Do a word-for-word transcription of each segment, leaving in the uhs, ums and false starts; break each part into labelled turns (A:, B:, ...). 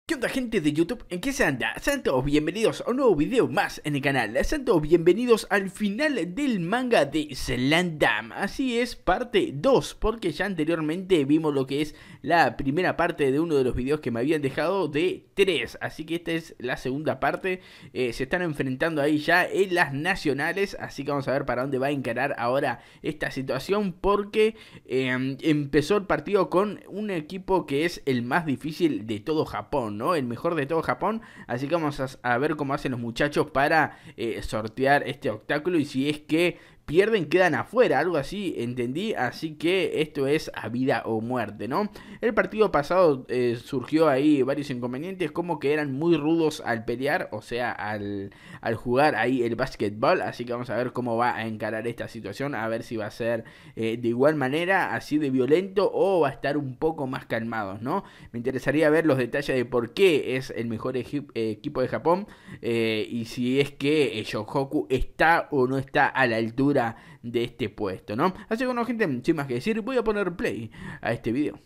A: ¿Qué onda, gente de YouTube? ¿En qué se anda? Sean todos bienvenidos a un nuevo video más en el canal. Sean todos bienvenidos al final del manga de Slam. Así es, parte dos, porque ya anteriormente vimos lo que es la primera parte de uno de los videos que me habían dejado de tres. Así que esta es la segunda parte. eh, Se están enfrentando ahí ya en las nacionales, así que vamos a ver para dónde va a encarar ahora esta situación, porque eh, empezó el partido con un equipo que es el más difícil de todo Japón, ¿no? El mejor de todo Japón. Así que vamos a, a ver cómo hacen los muchachos para eh, sortear este obstáculo, y si es que pierden, quedan afuera, algo así, entendí. Así que esto es a vida o muerte, ¿no? El partido pasado eh, surgió ahí varios inconvenientes, como que eran muy rudos al pelear, o sea, al, al jugar ahí el básquetbol. Así que vamos a ver cómo va a encarar esta situación, a ver si va a ser eh, de igual manera, así de violento, o va a estar un poco más calmados, ¿no? Me interesaría ver los detalles de por qué es el mejor equi eh, equipo de Japón, eh, y si es que eh, Shohoku está o no está a la altura de este puesto, ¿no? Así que bueno, gente, sin más que decir, voy a poner play a este video.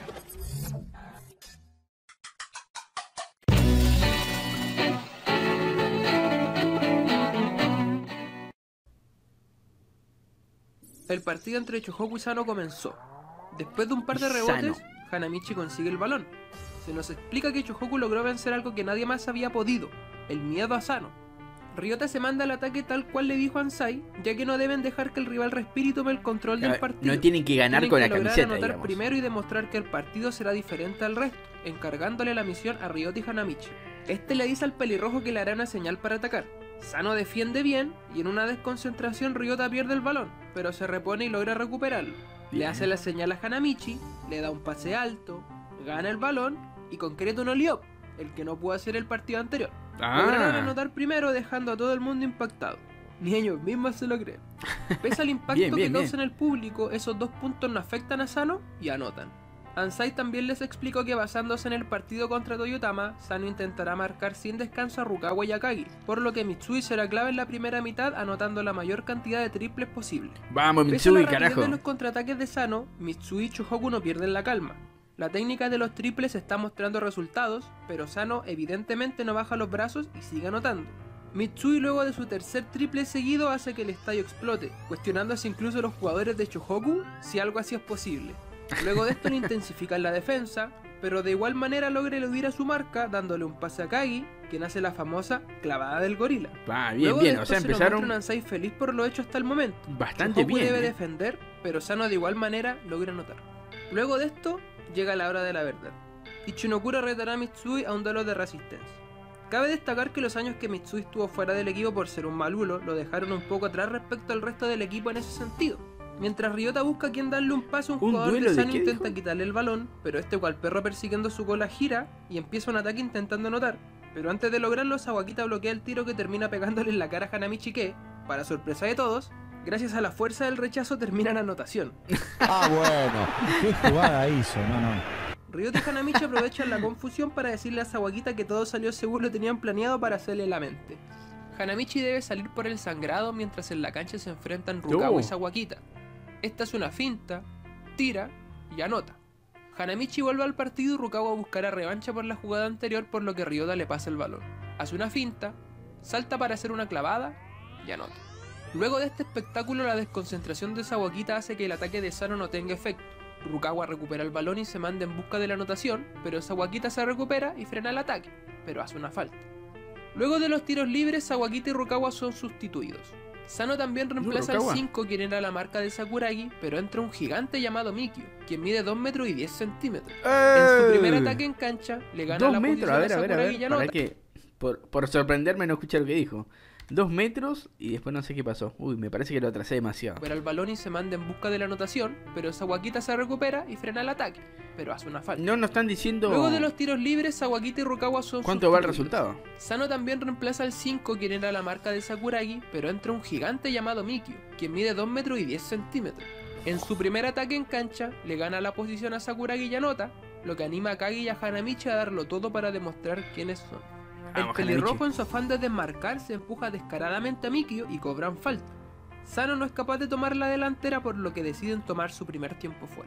B: El partido entre Shohoku y Sano comenzó. Después de un par de rebotes, Sano. Hanamichi consigue el balón. Se nos explica que Shohoku logró vencer algo que nadie más había podido: el miedo a Sano. Ryota se manda al ataque tal cual le dijo Ansai, ya que no deben dejar que el rival respire y tome el control del partido.
A: No tienen que ganar
B: tienen
A: con
B: que
A: la
B: lograr
A: camiseta,
B: anotar
A: digamos.
B: primero y demostrar que el partido será diferente al resto, encargándole la misión a Ryota y Hanamichi. Este le dice al pelirrojo que le hará una señal para atacar. Sano defiende bien, y en una desconcentración Ryota pierde el balón, pero se repone y logra recuperarlo. Bien. Le hace la señal a Hanamichi, le da un pase alto, gana el balón y concreta un alley-oop, el que no pudo hacer el partido anterior.
A: Ah.
B: Lograron anotar primero, dejando a todo el mundo impactado. Ni ellos mismos se lo creen. Pese al impacto
A: bien, bien,
B: que causa
A: bien.
B: en el público, esos dos puntos no afectan a Sano y anotan. Ansai también les explicó que basándose en el partido contra Toyotama, Sano intentará marcar sin descanso a Rukawa y Akagi, por lo que Mitsui será clave en la primera mitad, anotando la mayor cantidad de triples posible.
A: Vamos,
B: Pese a la
A: Mitsui,
B: rapidez
A: carajo.
B: de los contraataques de Sano, Mitsui y Shohoku no pierden la calma. La técnica de los triples está mostrando resultados, pero Sano evidentemente no baja los brazos y sigue anotando. Mitsui, luego de su tercer triple seguido, hace que el estadio explote, cuestionándose incluso los jugadores de Shohoku si algo así es posible. Luego de esto no intensifican la defensa, pero de igual manera logra eludir a su marca, dándole un pase a Akagi, quien hace la famosa clavada del gorila.
A: Ah, bien,
B: Luego
A: bien,
B: de
A: o
B: esto
A: sea,
B: se
A: empezaron
B: nos muestra un Ansai feliz por lo hecho hasta el momento.
A: bastante
B: Shohoku
A: bien.
B: debe
A: eh.
B: defender, pero Sano de igual manera logra anotar. Luego de esto, llega la hora de la verdad. Ichinokura retará a Mitsui a un duelo de resistencia. Cabe destacar que los años que Mitsui estuvo fuera del equipo por ser un malulo lo dejaron un poco atrás respecto al resto del equipo en ese sentido. Mientras Ryota busca a quien darle un pase, un,
A: ¿Un
B: jugador
A: duelo
B: de
A: de
B: Sano
A: qué
B: intenta
A: dijo?
B: quitarle el balón, pero este, cual perro persiguiendo su cola, gira y empieza un ataque intentando anotar. Pero antes de lograrlo, Sawakita bloquea el tiro que termina pegándole en la cara a Hanamichi, que, para sorpresa de todos, gracias a la fuerza del rechazo termina en anotación.
C: Ah, bueno, qué jugada hizo, no, no.
B: Ryota y Hanamichi aprovechan la confusión para decirle a Sawakita que todo salió según lo tenían planeado para hacerle la mente. Hanamichi debe salir por el sangrado mientras en la cancha se enfrentan Rukawa
A: Oh.
B: y Sawakita. Esta es una finta, tira y anota. Hanamichi vuelve al partido y Rukawa buscará revancha por la jugada anterior, por lo que Ryota le pasa el balón. Hace una finta, salta para hacer una clavada y anota. Luego de este espectáculo, la desconcentración de Sawakita hace que el ataque de Sano no tenga efecto. Rukawa recupera el balón y se manda en busca de la anotación, pero Sawakita se recupera y frena el ataque, pero hace una falta. Luego de los tiros libres, Sawakita y Rukawa son sustituidos. Sano también reemplaza al
A: Rukawa.
B: cinco, quien era la marca de Sakuragi, pero entra un gigante llamado Mikio, quien mide dos metros y diez centímetros. En su primer ataque en cancha, le gana
A: Dos
B: la
A: metros,
B: posición
A: a ver, a ver, a
B: Sakuragi y
A: ver. Para
B: anota.
A: que, por, por sorprenderme, no escuché lo que dijo. Dos metros y después no sé qué pasó. Uy, me parece que lo atrasé demasiado.
B: Recupera el balón y se manda en busca de la anotación, pero Sawakita se recupera y frena el ataque, pero hace una falta.
A: No nos están diciendo
B: Luego de los tiros libres, Sawakita y Rukawa son
A: cuánto va el
B: sustituidos.
A: resultado.
B: Sano también reemplaza al cinco, quien era la marca de Sakuragi, pero entra un gigante llamado Mikio, quien mide dos metros y diez centímetros. En su primer ataque en cancha, le gana la posición a Sakuragi y anota, lo que anima a Kagi y a Hanamichi a darlo todo para demostrar quiénes son. El
A: Vamos,
B: pelirrojo,
A: Hanamichi.
B: en su afán de desmarcar, se empuja descaradamente a Mikio y cobran falta. Sano no es capaz de tomar la delantera, por lo que deciden tomar su primer tiempo fuera.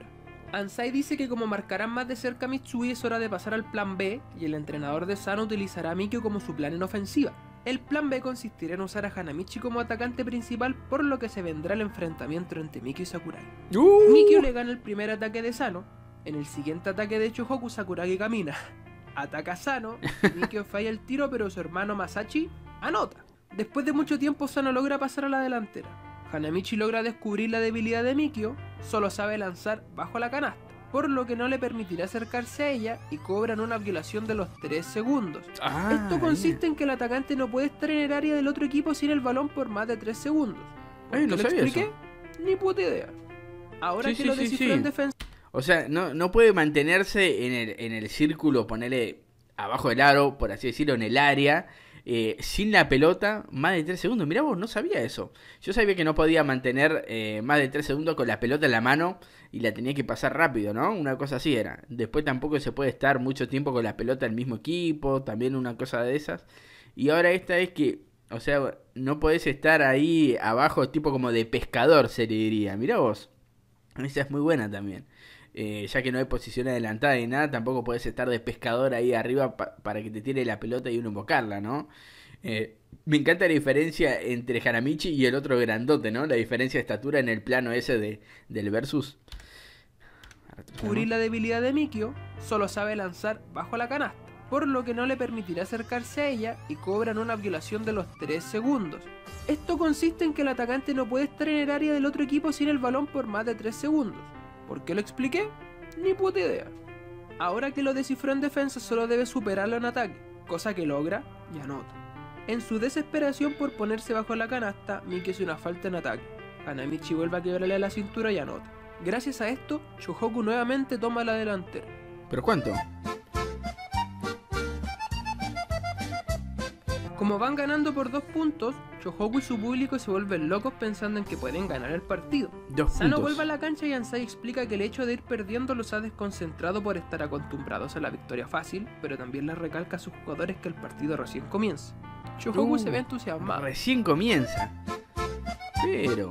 B: Ansai dice que como marcarán más de cerca a Mitsui es hora de pasar al plan B y el entrenador de Sano utilizará a Mikio como su plan en ofensiva. El plan B consistirá en usar a Hanamichi como atacante principal, por lo que se vendrá el enfrentamiento entre Mikio y Sakurai.
A: Uh.
B: Mikio le gana el primer ataque de Sano, en el siguiente ataque de Chohoku Sakurai camina, ataca a Sano, Mikio falla el tiro pero su hermano Masachi anota. Después de mucho tiempo Sano logra pasar a la delantera. Hanamichi logra descubrir la debilidad de Mikio, solo sabe lanzar bajo la canasta, por lo que no le permitirá acercarse a ella y cobran una violación de los tres segundos.
A: Ah,
B: Esto consiste
A: bien.
B: en que el atacante no puede estar en el área del otro equipo sin el balón por más de tres segundos. ¿Por
A: Ay,
B: qué
A: no
B: lo
A: sabía
B: expliqué?
A: eso.
B: Ni puta idea. Ahora
A: Sí,
B: que
A: sí,
B: lo
A: sí,
B: descifró
A: sí.
B: en defensa...
A: O sea, no, no puede mantenerse en el, en el círculo, ponerle abajo del aro, por así decirlo, en el área, eh, sin la pelota, más de tres segundos. Mirá vos, no sabía eso. Yo sabía que no podía mantener eh, más de tres segundos con la pelota en la mano y la tenía que pasar rápido, ¿no? Una cosa así era. Después tampoco se puede estar mucho tiempo con la pelota del mismo equipo, también una cosa de esas. Y ahora esta es que, o sea, no podés estar ahí abajo, tipo como de pescador, se le diría. Mirá vos. Esa es muy buena también. Eh, ya que no hay posición adelantada ni nada, tampoco podés estar de pescador ahí arriba pa- para que te tire la pelota y uno invocarla, ¿no? Eh, me encanta la diferencia entre Hanamichi y el otro grandote, ¿no? La diferencia de estatura en el plano ese de, del versus.
B: descubrir la debilidad de Mikio, solo sabe lanzar bajo la canasta, por lo que no le permitirá acercarse a ella y cobran una violación de los tres segundos. Esto consiste en que el atacante no puede estar en el área del otro equipo sin el balón por más de tres segundos. ¿Por qué lo expliqué? Ni puta idea. Ahora que lo descifró en defensa solo debe superarlo en ataque, cosa que logra y anota. En su desesperación por ponerse bajo la canasta, Mikio hace una falta en ataque. Hanamichi vuelve a quebrarle la cintura y anota. Gracias a esto, Chohoku nuevamente toma la delantera.
A: ¿Pero cuánto?
B: Como van ganando por dos puntos, Chohoku y su público se vuelven locos pensando en que pueden ganar el partido.
A: Dos
B: Sano
A: puntos.
B: vuelve a la cancha y Ansai explica que el hecho de ir perdiendo los ha desconcentrado por estar acostumbrados a la victoria fácil, pero también les recalca a sus jugadores que el partido recién comienza. Chohoku
A: Uh,
B: se ve entusiasmado.
A: Recién comienza. Pero...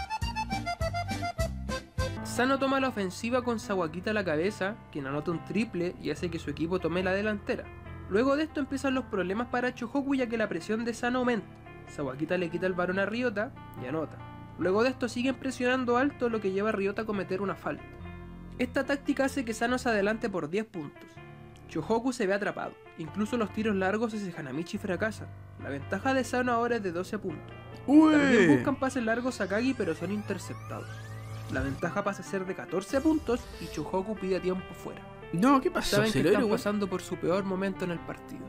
B: Sano toma la ofensiva con Sawakita a la cabeza, quien anota un triple y hace que su equipo tome la delantera. Luego de esto empiezan los problemas para Chohoku, ya que la presión de Sano aumenta. Sawakita le quita el balón a Ryota y anota. Luego de esto siguen presionando alto, lo que lleva a Ryota a cometer una falta. Esta táctica hace que Sano se adelante por diez puntos. Chohoku se ve atrapado, incluso los tiros largos hacia Hanamichi fracasan. La ventaja de Sano ahora es de doce puntos. También
A: ¡Uy!
B: buscan pases largos a Kagi, pero son interceptados. La ventaja pasa a ser de catorce puntos y Chohoku pide tiempo fuera.
A: No, ¿qué pasó?
B: Saben
A: Se
B: que
A: lo
B: están
A: dieron-
B: pasando por su peor momento en el partido.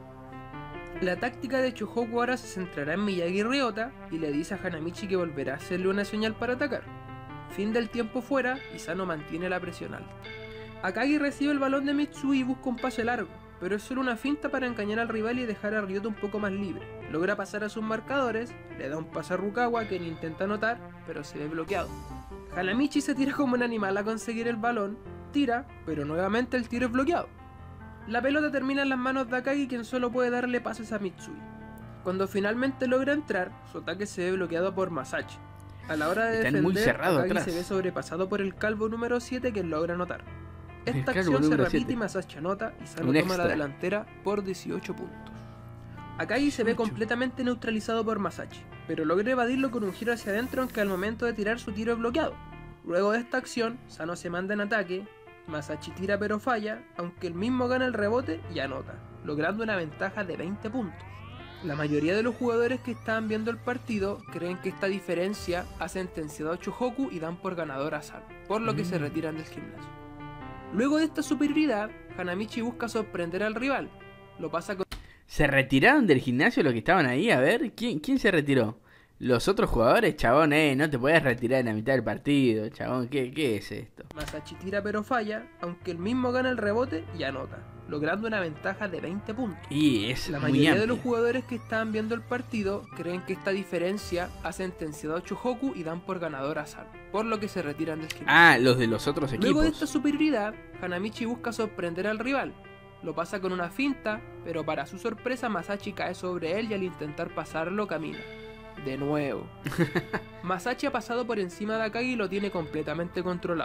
B: La táctica de Chohoku ahora se centrará en Miyagi Ryota y le dice a Hanamichi que volverá a hacerle una señal para atacar. Fin del tiempo fuera y Sano mantiene la presión alta. Akagi recibe el balón de Mitsui y busca un pase largo, pero es solo una finta para engañar al rival y dejar a Ryota un poco más libre. Logra pasar a sus marcadores, le da un pase a Rukawa quien intenta anotar, pero se ve bloqueado. Hanamichi se tira como un animal a conseguir el balón, tira, pero nuevamente el tiro es bloqueado. La pelota termina en las manos de Akagi, quien solo puede darle pases a Mitsui. Cuando finalmente logra entrar, su ataque se ve bloqueado por Masachi. A la hora de
A: Están
B: defender,
A: muy cerrados
B: Akagi
A: atrás.
B: se ve sobrepasado por el calvo número siete, quien logra anotar.
A: El
B: Esta
A: calvo
B: acción se
A: número
B: repite
A: siete.
B: y Masachi anota y Sano
A: Un
B: toma
A: extra.
B: la delantera por dieciocho puntos. Akagi se ve
A: dieciocho.
B: completamente neutralizado por Masachi, pero logra evadirlo con un giro hacia adentro, aunque al momento de tirar su tiro es bloqueado. Luego de esta acción, Sano se manda en ataque, Masachi tira pero falla, aunque él mismo gana el rebote y anota, logrando una ventaja de veinte puntos. La mayoría de los jugadores que estaban viendo el partido creen que esta diferencia ha sentenciado a Chohoku y dan por ganador a Sano, por lo que
A: Mm.
B: se retiran del gimnasio. Luego de esta superioridad, Hanamichi busca sorprender al rival, lo pasa con
A: ¿Se retiraron del gimnasio los que estaban ahí? A ver, ¿quién, quién se retiró? ¿Los otros jugadores? Chabón, eh, no te podés retirar en la mitad del partido, chabón, ¿qué, qué es esto?
B: Masachi tira pero falla, aunque él mismo gana el rebote y anota, logrando una ventaja de veinte puntos.
A: Y es
B: La
A: muy
B: mayoría de
A: amplio.
B: los jugadores que estaban viendo el partido creen que esta diferencia ha sentenciado a Chohoku y dan por ganador a Sano, por lo que se retiran del gimnasio.
A: Ah, los de los otros equipos.
B: Luego de esta superioridad, Hanamichi busca sorprender al rival. Lo pasa con una finta, pero para su sorpresa Masachi cae sobre él y al intentar pasarlo camina. De nuevo. Masachi ha pasado por encima de Akagi y lo tiene completamente controlado.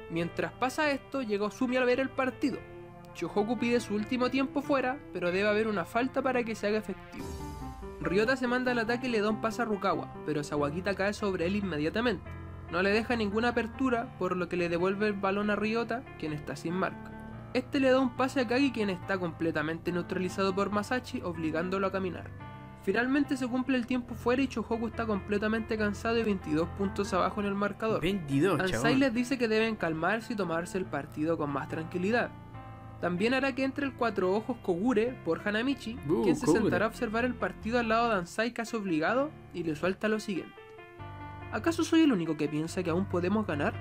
B: Mientras pasa esto, llega Ozumi a ver el partido. Shohoku pide su último tiempo fuera, pero debe haber una falta para que se haga efectivo. Ryota se manda al ataque y le da un pase a Rukawa, pero Sawakita cae sobre él inmediatamente. No le deja ninguna apertura, por lo que le devuelve el balón a Ryota, quien está sin marca. Este le da un pase a Kagi, quien está completamente neutralizado por Masashi, obligándolo a caminar. Finalmente se cumple el tiempo fuera y Shohoku está completamente cansado y veintidós puntos abajo en el marcador.
A: veintidós,
B: Ansai
A: chabón.
B: les dice que deben calmarse y tomarse el partido con más tranquilidad. También hará que entre el cuatro ojos Kogure por Hanamichi,
A: Uh,
B: quien se
A: Kogure.
B: sentará a observar el partido al lado de Ansai casi obligado y le suelta lo siguiente. ¿Acaso soy el único que piensa que aún podemos ganar?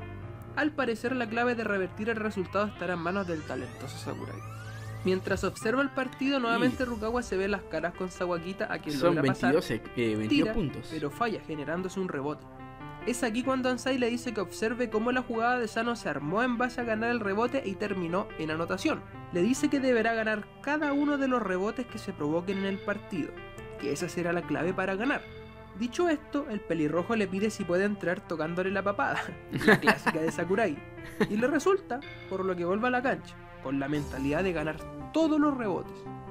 B: Al parecer la clave de revertir el resultado estará en manos del talentoso Sakurai. Mientras observa el partido, nuevamente Rukawa se ve las caras con Sawakita, a quien
A: Son
B: logra pasar,
A: veintidós, eh, veintidós
B: tira,
A: puntos.
B: pero falla generándose un rebote. Es aquí cuando Ansai le dice que observe cómo la jugada de Sano se armó en base a ganar el rebote y terminó en anotación. Le dice que deberá ganar cada uno de los rebotes que se provoquen en el partido, que esa será la clave para ganar. Dicho esto, el pelirrojo le pide si puede entrar tocándole la papada, la clásica de Sakurai, y le resulta, por lo que vuelve a la cancha, con la mentalidad de ganar todos los rebotes.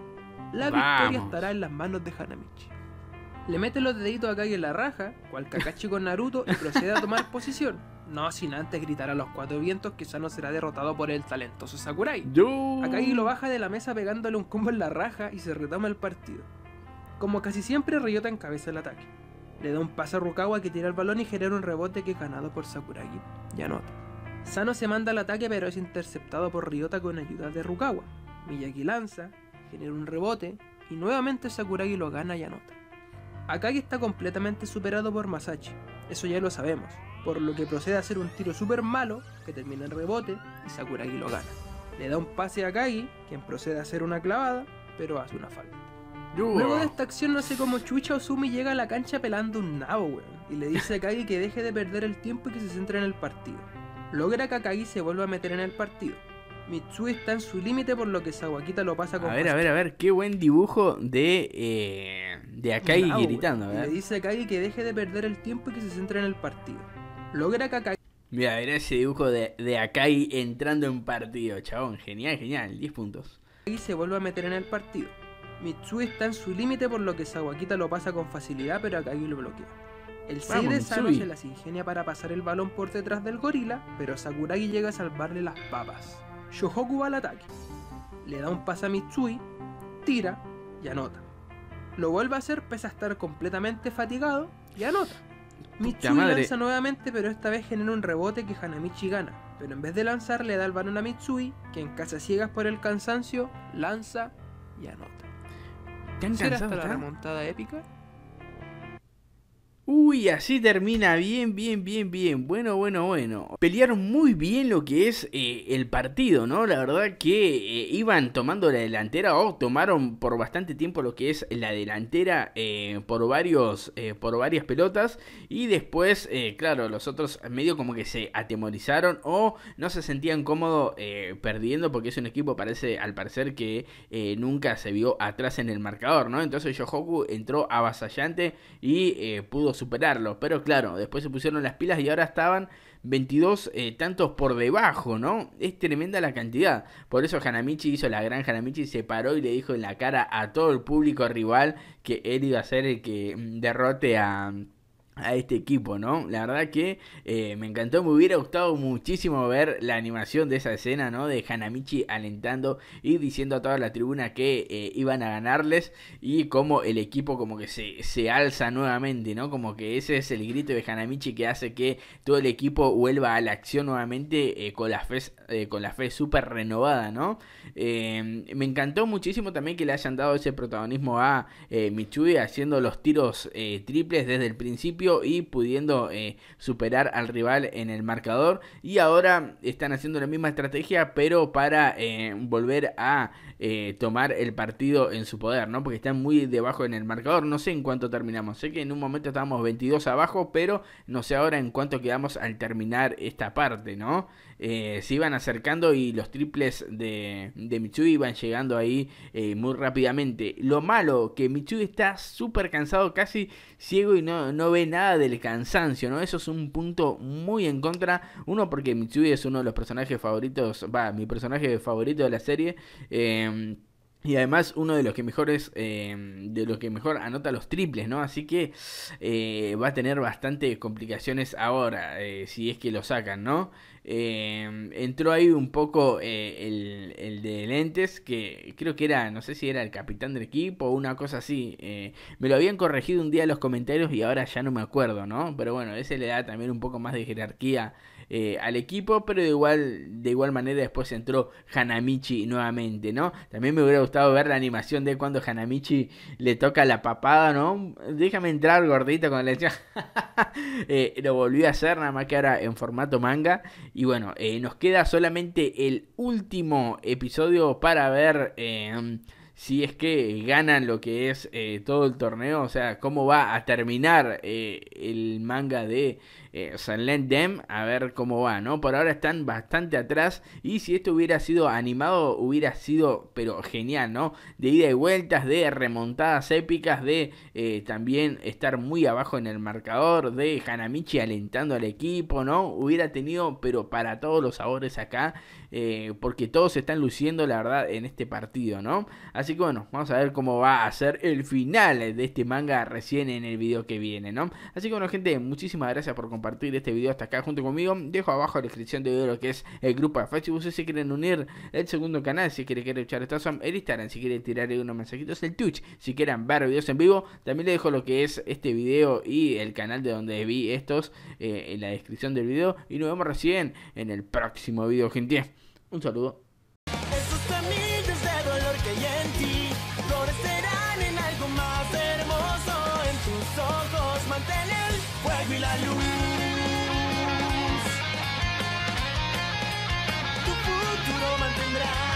B: La victoria
A: Vamos.
B: estará en las manos de Hanamichi. Le mete los deditos a Kage en la raja, cual Kakashi con Naruto, y procede a tomar posición, no sin antes gritar a los cuatro vientos que Sano será derrotado por el talentoso Sakurai.
A: Yo.
B: Akagi lo baja de la mesa pegándole un combo en la raja y se retoma el partido. Como casi siempre, Ryota encabeza el ataque. Le da un pase a Rukawa que tira el balón y genera un rebote que es ganado por Sakuragi y anota. Sano se manda al ataque pero es interceptado por Ryota con ayuda de Rukawa. Miyagi lanza, genera un rebote y nuevamente Sakuragi lo gana y anota. Akagi está completamente superado por Masashi, eso ya lo sabemos, por lo que procede a hacer un tiro super malo que termina en rebote y Sakuragi lo gana. Le da un pase a Akagi, quien procede a hacer una clavada, pero hace una falta.
A: Yo.
B: Luego de esta acción no sé cómo chucha Ozumi llega a la cancha pelando un nabo, weón, y le dice a Akagi que deje de perder el tiempo y que se centre en el partido. Logra que Akagi se vuelva a meter en el partido. Mitsui está en su límite por lo que Sawakita lo pasa con
A: A ver, a ver, a ver, qué buen dibujo de, eh, de Akagi
B: Nabo,
A: gritando, a
B: weón, y
A: ver.
B: le dice a Akagi que deje de perder el tiempo y que se centre en el partido. Logra que Akagi
A: Mira, era ese dibujo de, de Akagi entrando en partido, chabón. Genial, genial, diez puntos.
B: se vuelva a meter en el partido. Mitsui está en su límite por lo que Sawakita lo pasa con facilidad, pero Akagi lo bloquea. El seis
A: Vamos,
B: de Sano
A: Mitsui.
B: se las ingenia para pasar el balón por detrás del gorila, pero Sakuragi llega a salvarle las papas. Shohoku va al ataque. Le da un pase a Mitsui, tira y anota. Lo vuelve a hacer pese a estar completamente fatigado y anota. Mitsui
A: madre.
B: lanza nuevamente, pero esta vez genera un rebote que Hanamichi gana. Pero en vez de lanzar, le da el balón a Mitsui, que en casa ciegas por el cansancio, lanza y anota.
A: ¿Tan
B: ¿Será
A: cansado
B: hasta la
A: está?
B: remontada épica?
A: Uy, así termina bien, bien, bien, bien. Bueno, bueno, bueno. Pelearon muy bien lo que es eh, el partido, ¿no? La verdad que eh, iban tomando la delantera o tomaron por bastante tiempo lo que es la delantera eh, por varios, eh, por varias pelotas. Y después, eh, claro, los otros medio como que se atemorizaron o no se sentían cómodos eh, perdiendo porque es un equipo, parece, al parecer, que eh, nunca se vio atrás en el marcador, ¿no? Entonces Shohoku entró avasallante y eh, pudo superarlo, pero claro, después se pusieron las pilas y ahora estaban veintidós eh, tantos por debajo, ¿no? Es tremenda la cantidad, por eso Hanamichi hizo la gran Hanamichi, se paró y le dijo en la cara a todo el público rival que él iba a ser el que mm, derrote a... a este equipo, ¿no? La verdad que eh, me encantó, me hubiera gustado muchísimo ver la animación de esa escena, ¿no? De Hanamichi alentando y diciendo a toda la tribuna que eh, iban a ganarles y como el equipo como que se, se alza nuevamente, ¿no? Como que ese es el grito de Hanamichi que hace que todo el equipo vuelva a la acción nuevamente eh, con la fe eh, con la fe súper renovada, ¿no? Eh, me encantó muchísimo también que le hayan dado ese protagonismo a eh, Mitsui haciendo los tiros eh, triples desde el principio y pudiendo eh, superar al rival en el marcador, y ahora están haciendo la misma estrategia pero para eh, volver a eh, tomar el partido en su poder, ¿no? Porque están muy debajo en el marcador. No sé en cuánto terminamos. Sé que en un momento estábamos veintidós abajo, pero no sé ahora en cuánto quedamos al terminar esta parte, ¿no? Eh, se iban acercando y los triples de, de Mitsui iban llegando ahí eh, muy rápidamente. Lo malo, que Mitsui está súper cansado, casi ciego y no, no ve nada del cansancio, ¿no? Eso es un punto muy en contra. Uno, porque Mitsui es uno de los personajes favoritos, va, mi personaje favorito de la serie. Eh, Y además uno de los que mejores, eh, de los que mejor anota los triples, ¿no? Así que eh, va a tener bastantes complicaciones ahora, eh, si es que lo sacan, ¿no? Eh, entró ahí un poco eh, el, el de lentes, que creo que era, no sé si era el capitán del equipo o una cosa así. Eh, me lo habían corregido un día en los comentarios y ahora ya no me acuerdo, ¿no? Pero bueno, ese le da también un poco más de jerarquía Eh, al equipo, pero de igual de igual manera después entró Hanamichi nuevamente, ¿no? También me hubiera gustado ver la animación de cuando Hanamichi le toca la papada, ¿no? Déjame entrar, gordito, con la decía. eh, lo volvió a hacer, nada más que ahora en formato manga. Y bueno, eh, nos queda solamente el último episodio para ver eh, si es que ganan lo que es eh, todo el torneo, o sea, cómo va a terminar eh, el manga de eh, Silent Dem, a ver cómo va, ¿no? Por ahora están bastante atrás y si esto hubiera sido animado hubiera sido, pero genial, ¿no? De ida y vueltas, de remontadas épicas, de eh, también estar muy abajo en el marcador, de Hanamichi alentando al equipo, ¿no? Hubiera tenido, pero para todos los sabores acá, eh, porque todos se están luciendo, la verdad, en este partido, ¿no? Así que bueno, vamos a ver cómo va a ser el final de este manga recién en el video que viene, ¿no? Así que bueno, gente, muchísimas gracias por compartir este video hasta acá junto conmigo. Dejo abajo en la descripción de video lo que es el grupo de Facebook, si quieren unir el segundo canal, si quieren que echar estos son el Instagram, si quieren tirar unos mensajitos, el Twitch, si quieren ver videos en vivo. También les dejo lo que es este video y el canal de donde vi estos eh, en la descripción del video. Y nos vemos recién en el próximo video, gente. Un saludo.
D: Esos semillas de dolor que hay en ti florecerán en algo más hermoso. En tus ojos mantén el fuego y la luz. Tu futuro mantendrá.